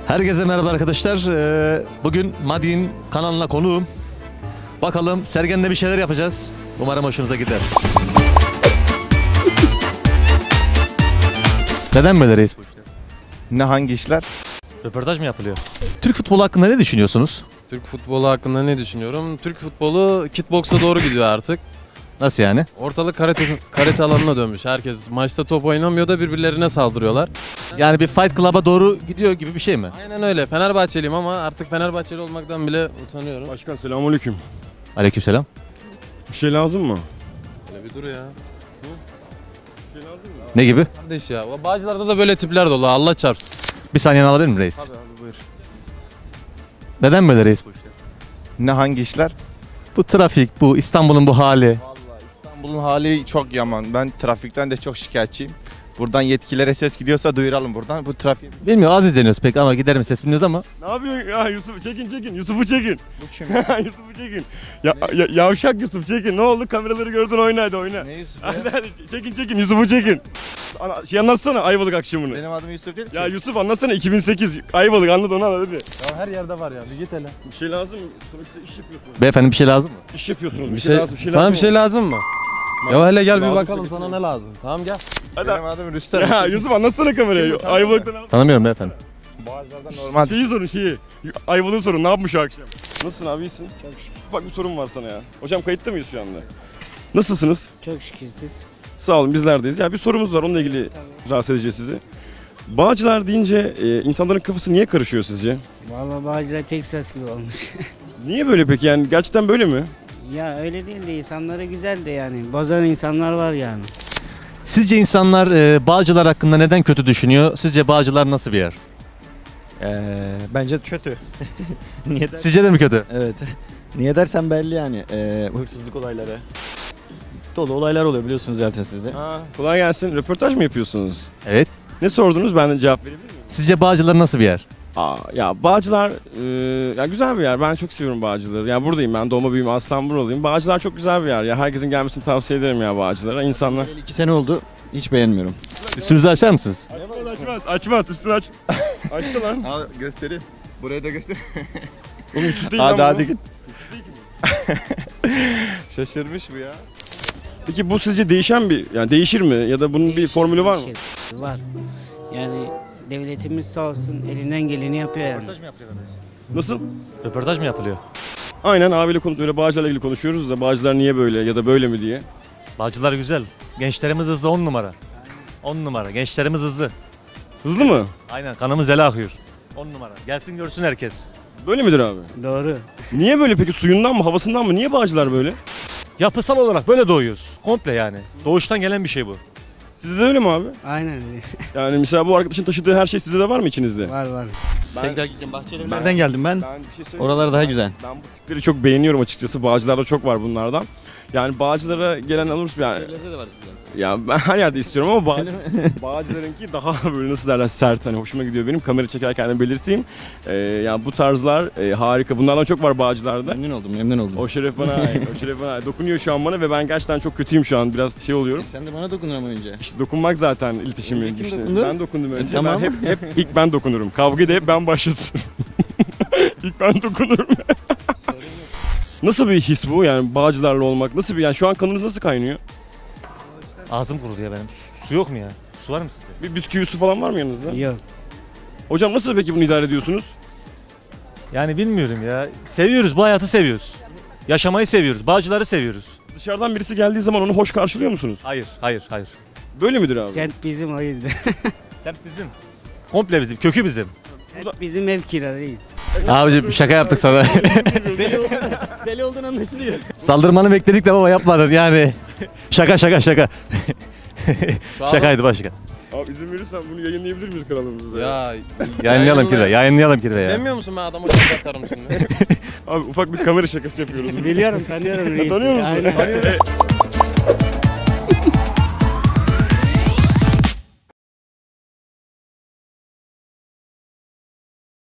Herkese merhaba arkadaşlar. Bugün Madin kanalına konuğum. Bakalım Sergen'le bir şeyler yapacağız. Umarım hoşunuza gider. Neden böyle reis bu işler? Ne hangi işler? Röportaj mı yapılıyor? Türk futbolu hakkında ne düşünüyorsunuz? Türk futbolu hakkında ne düşünüyorum? Türk futbolu kickboksa doğru gidiyor artık. Nasıl yani? Ortalık karate alanına dönmüş. Herkes maçta top oynamıyor da birbirlerine saldırıyorlar. Yani bir Fight Club'a doğru gidiyor gibi bir şey mi? Aynen öyle. Fenerbahçeliyim ama artık Fenerbahçeli olmaktan bile utanıyorum. Başkan selamünaleyküm. Aleykümselam. Bir şey lazım mı? Böyle bir dur ya. Ne gibi? Kardeş ya. Bağcılar'da da böyle tipler dolu. Allah çarpsın. Bir saniyeni alabilir miyim reis? Tabii abi buyur. Neden böyle reis bu işler? Ne hangi işler? Bu trafik, bu İstanbul'un bu hali. Vallahi İstanbul'un hali çok yaman. Ben trafikten de çok şikayetçiyim. Buradan yetkililere ses gidiyorsa duyuralım buradan. Bu trafik... Bilmiyorum, az izleniyoruz pek ama gider mi ses bilmiyoruz ama. Ne yapıyorsun ya Yusuf? Çekin. Yusuf'u çekin. Bu kim? Yusuf'u çekin. Yavşak Yusuf çekin. Ne oldu? Kameraları gördün, oyna hadi oyna. Ne Yusuf Hadi çekin Yusuf'u çekin. Şey anlatsana Ayvalık akşamını. Benim adım Yusuf değil ki. Ya Yusuf anlatsana 2008 Ayvalık anlat onu hadi. Ya her yerde var ya. Bir git hele. Bir şey lazım mı? Sonuçta iş yapıyorsunuz. Beyefendi bir şey lazım mı? İş yapıyorsunuz. Bir şey, lazım. sana bir şey lazım mı? Ya hele gel bir Lazım bakalım şey sana ne lazım. Tamam gel. Benim adım Rüstem. Ya Yusuf anlatsana kamerayı. Ayvalık'tan al. Tanımıyorum beyefendi. Bağcılar'da normal. Şeyi sorun şeyi. Ayvalık'ı sorun. Ne yapmış o akşam? Nasılsın abi iyisin? Çok şükür. Ufak bir sorun var sana ya. Hocam kayıtta mıyız şu anda? Nasılsınız? Çok şükür siz. Sağ olun bizlerdeyiz. Ya bir sorumuz var onunla ilgili rahatsız edeceğiz sizi. Bağcılar deyince insanların kafası niye karışıyor sizce? Vallahi Bağcılar Texas gibi olmuş. Niye böyle peki yani gerçekten böyle mi? Ya öyle değil de insanları güzel de yani. Bozan insanlar var yani. Sizce insanlar Bağcılar hakkında neden kötü düşünüyor? Sizce Bağcılar nasıl bir yer? Bence kötü. Niye Sizce de mi kötü? Evet. Niye dersen belli yani. Hırsızlık olayları. Dolu olaylar oluyor biliyorsunuz zaten sizde. Kolay gelsin. Röportaj mı yapıyorsunuz? Evet. Ne sordunuz? Ben de cevap verebilir miyim? Sizce Bağcılar nasıl bir yer? Ya Bağcılar ya güzel bir yer. Ben çok seviyorum Bağcılar'ı. Yani buradayım ben. Doğma büyüme aslan buralıyım. Bağcılar çok güzel bir yer. Ya herkesin gelmesini tavsiye ederim ya Bağcılar'a. İnsanlar 2 sene oldu. Hiç beğenmiyorum. Üstünüzü açar mısınız? Açmaz. Üstünü aç. Açtı lan. Al göstereyim. Buraya da göster. Oğlum üstü değil Hadi lan hadi bu. git. Şaşırmış bu ya. Peki bu sizce değişen bir yani değişir mi ya da bunun bir formülü var mı? Var. Yani devletimiz sağ olsun elinden geleni yapıyor yani. mı yapılıyor? Nasıl? Röportaj mı yapılıyor? Aynen abiyle böyle Bağcılar'la ilgili konuşuyoruz da Bağcılar niye böyle ya da böyle mi diye. Bağcılar güzel. Gençlerimiz hızlı 10 numara. 10 numara. Gençlerimiz hızlı. Hızlı mı? Aynen, kanımız ele akıyor. 10 numara. Gelsin görsün herkes. Böyle midir abi? Doğru. Niye böyle peki suyundan mı havasından mı? Niye Bağcılar böyle? Yapısal olarak böyle doğuyoruz. Komple yani. Doğuştan gelen bir şey bu. Sizde de öyle mi abi? Aynen öyle. Yani mesela bu arkadaşın taşıdığı her şey sizde de var mı içinizde? Var. Tekrar gideceğim Bahçelievler'den geldim ben. Ben bir şey söyleyeyim. Oralar daha güzel. Ben bu tipleri çok beğeniyorum açıkçası. Bağcılar'da çok var bunlardan. Yani Bağcılar'a gelen olursa yani. Evlerde de var sizden. Ya ben her yerde istiyorum ama Bağcılar'ınki daha böyle nasıl derler sert hani hoşuma gidiyor benim. Kamera çekerken de belirteyim. Yani bu tarzlar harika. Bunlardan çok var Bağcılar'da. Memnun oldum. O şeref bana ait. O şeref bana ait. Dokunuyor şu an bana ve ben gerçekten çok kötüyüm şu an. Biraz şey oluyorum. Sen de bana dokun ama önce. İşte dokunmak zaten iletişim. Önce kim dokundu? Ben dokundum önce. Tamam. Ben hep ilk ben dokunurum. Kavga da hep ben başlatırım. İlk ben dokunurum. Nasıl bir his bu yani Bağcılar'la olmak? Nasıl bir yani şu an kanınız nasıl kaynıyor? Ağzım kurudu ya benim. Su yok mu ya? Su var mı sizde? Bir bisküvi su falan var mı yanınızda? Yok. Hocam nasıl peki bunu idare ediyorsunuz? Yani bilmiyorum ya. Seviyoruz, bu hayatı seviyoruz. Yaşamayı seviyoruz, Bağcılar'ı seviyoruz. Dışarıdan birisi geldiği zaman onu hoş karşılıyor musunuz? Hayır. Böyle midir abi? Semt bizim o yüzden. Semt bizim. Komple bizim, kökü bizim. Semt bizim ev kiralıyız. Abicim şaka yaptık sana. Deli olduğun anlaşılıyor. Saldırmanı bekledik de baba yapmadın yani. Şaka. Şakaydı başka. Abi izin verirsen bunu yayınlayabilir miyiz kanalımızda? Ya Yayınlayalım kirve ya. demiyor musun ben adama çok atarım şimdi? Abi ufak bir kamera şakası yapıyoruz. Biliyorum tanıyorum reisi. Tanıyor musun? Aynen.